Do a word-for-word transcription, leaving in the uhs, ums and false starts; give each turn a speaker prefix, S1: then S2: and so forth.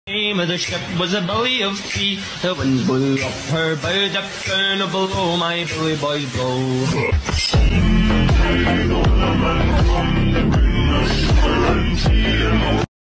S1: name of the ship was a belly of tea. The wind blew up her bow, dipped down below, my bully boys blow.